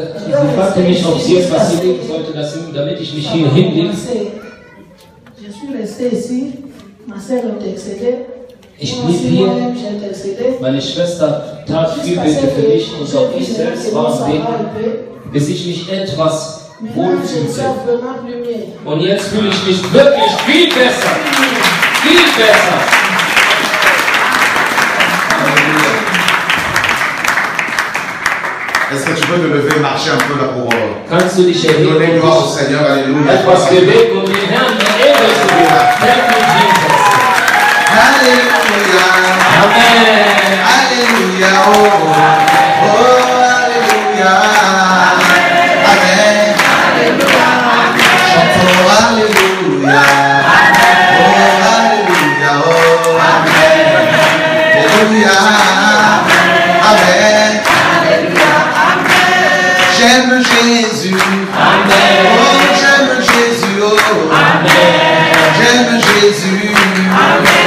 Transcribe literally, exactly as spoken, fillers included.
Sie fragte mich, ob sie etwas hinlegen sollte, damit ich mich hier hinlege. Ich blieb hier, meine Schwester tat Fürbitte für mich und auch ich selbst war am Beten, bis ich mich etwas wohlfühlte. Und jetzt fühle ich mich wirklich viel besser, viel besser. Est-ce que tu peux te lever, marcher un peu là pour Kannst du dich erheben? donner gloire au Seigneur, alléluia. Etwas bewegen, um den Herrn eine Ehre zu geben. Thank you, Jesus. Alléluia. Amen. Alléluia. Oh, oh, alléluia. Amen. Chantons alléluia. Oh, alléluia. Oh, amen. Alléluia. Amen. J'aime Jésus. Amen. Oh, j'aime Jésus. Oh, Amen. j'aime Jésus. Amen.